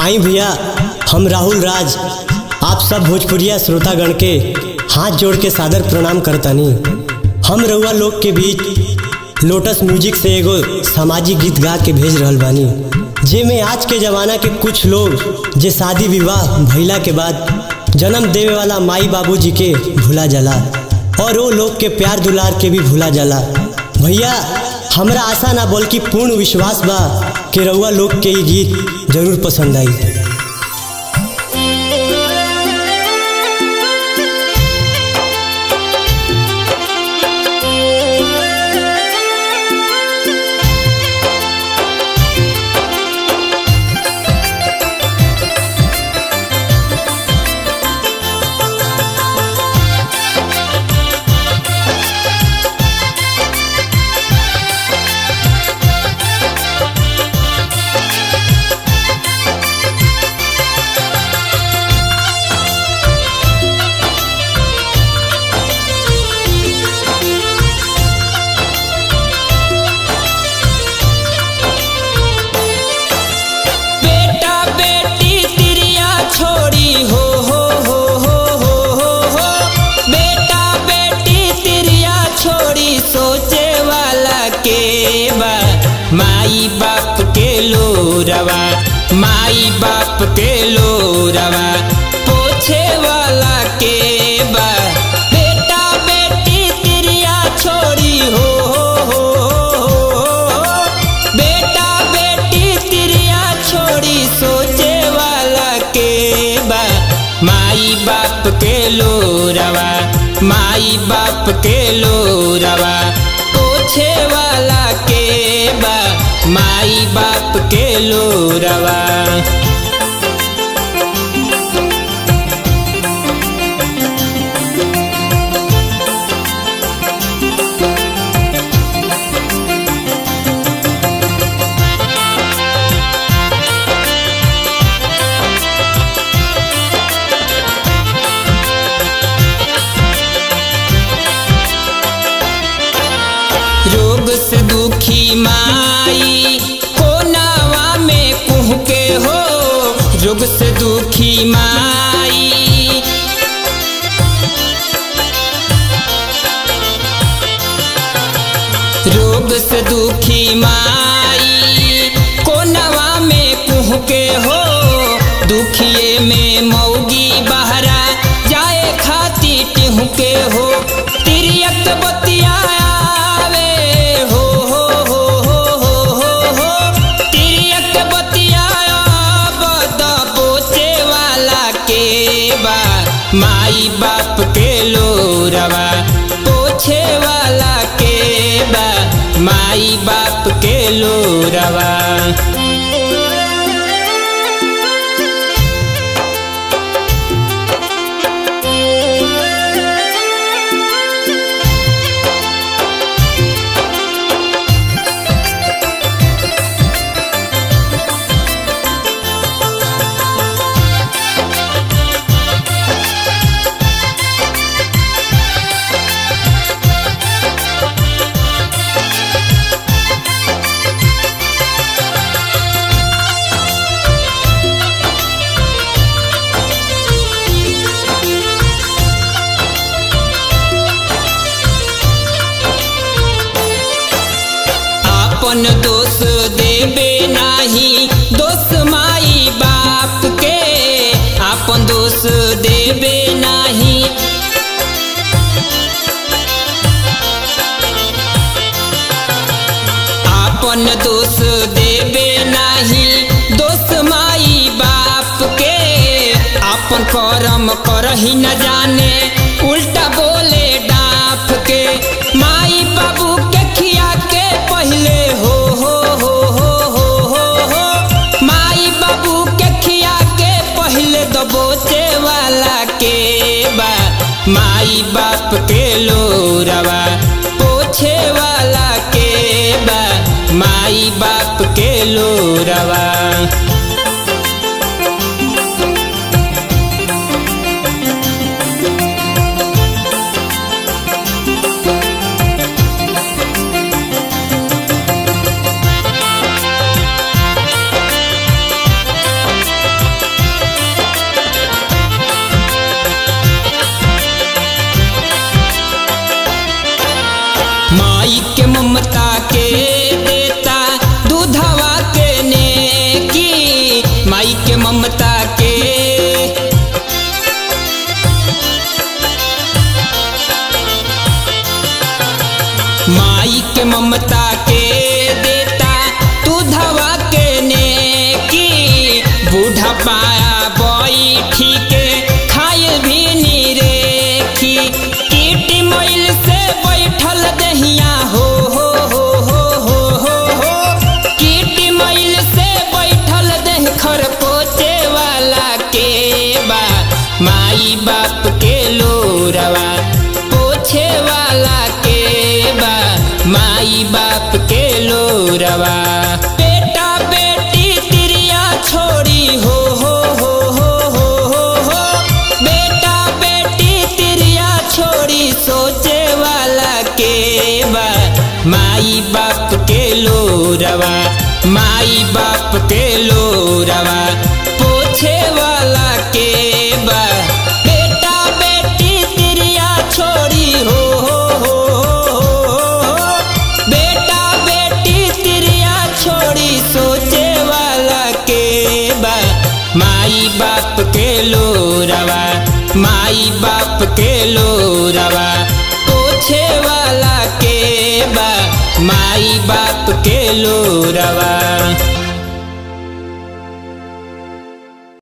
आई भैया, हम राहुल राज आप सब भोजपुरिया श्रोतागण के हाथ जोड़ के सादर प्रणाम करतानी। हम रउआ लोग के बीच लोटस म्यूजिक से एगो सामाजिक गीत गा के भेज रहल बानी, जेमे आज के जमाना के कुछ लोग जे शादी विवाह भइला के बाद जन्म देवे वाला माई बाबूजी के भुला जाला और वो लोग के प्यार दुलार के भी भुला जाला। भैया हमरा आशा ना बल्कि पूर्ण विश्वास बा कि रउआ लोग के ये गीत जरूर पसंद आई। माई बाप के लोरवा, माई बाप के लोरवा पोछे वाला के बा। बेटा बेटी तिरिया छोड़ी हो, बेटा बेटी तिरिया छोड़ी सोचे वाला के बा। माई बाप के लोरवा, माई बाप के लोरवा पोछे वाला के बा। माई बाप के लोरवा रोग से दुखी माई कोनावा में कुह के हो। रोग से दुखी माई, रोग से दुखी माई कोनावा में कुह के हो। दुखिए में मौगी बहरा जाए खाती टिहू के हो। तिरियत बतिया माई बाप के लोरवा पोछे वाला के बा। माई बाप के लोरवा अपन दोष देबे नाही, दोष माई बाप के अपन दोष देबे नाही। अपन दोष देबे नाही, दोष माई बाप के। अपन कर्म करही न जाने, उल्टा बोले डाफ के। माई बाबू के खिया के पहले हो, माई बाबू के खिया के पहले दबोचे वाला के बा। माई बाप के लोरवा पोछे वाला के बा। माई बाप के लोरवा लोरवा। बेटा बेटी तिरिया छोड़ी हो बेटा बेटी तिरिया छोड़ी सोचे वाला के बा माई बाप के लोरवा। माई बाप के लोरवा पोछे वाला के बा। बेटा बेटी तिरिया छोड़ी हो बेटा बेटी तिरिया छोड़ी सोचे वाला के बा माई बाप के लोरवा। माई बाप के लोरवा पोछे वाला के बा माई बाप के लोरवा।